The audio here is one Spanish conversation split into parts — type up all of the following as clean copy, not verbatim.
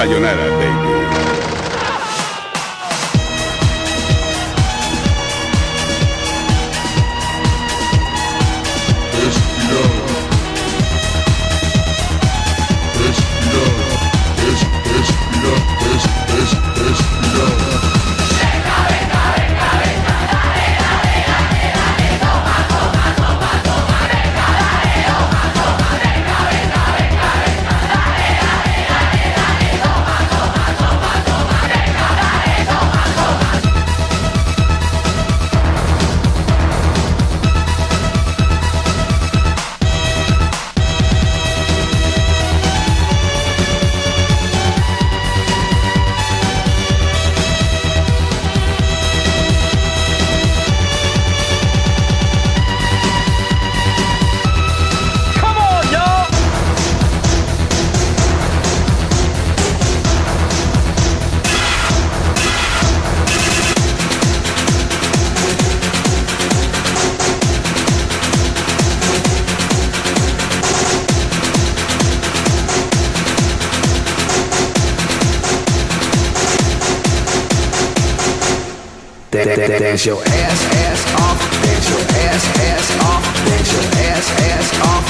Sayonara, baby. Dance your ass off, dance your ass off, dance your ass off.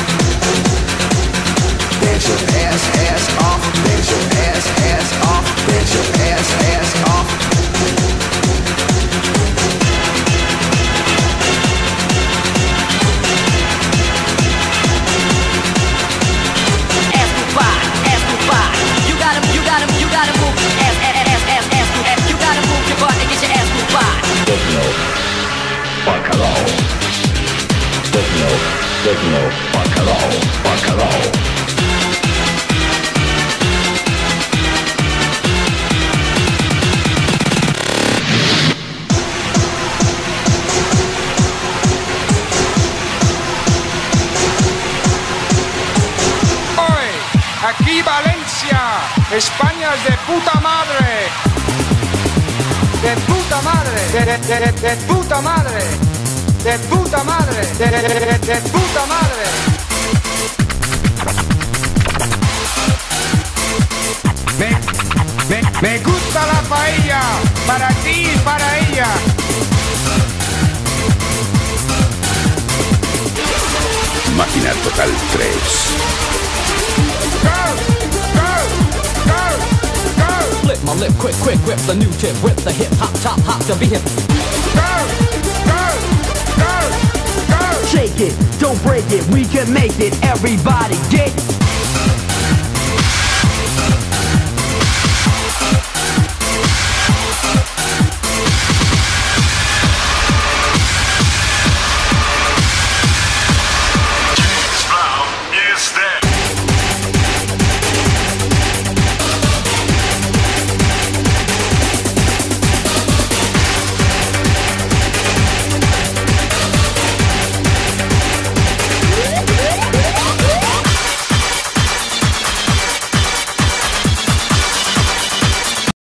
Dance your ass off, dance your ass off, dance your ass off. You gotta move, you gotta move your butt and get your ass moved by. Bacalao, bacalao. Oye, aquí Valencia, España es de puta madre. De puta madre, de puta madre. De puta madre, de puta madre. Me gusta la paella, para ti y para ella. Máquina Total 3. Flip my lip, quick, grip the new tip, rip the hip, hop, top, to be hip. Shake it, don't break it, we can make it, everybody get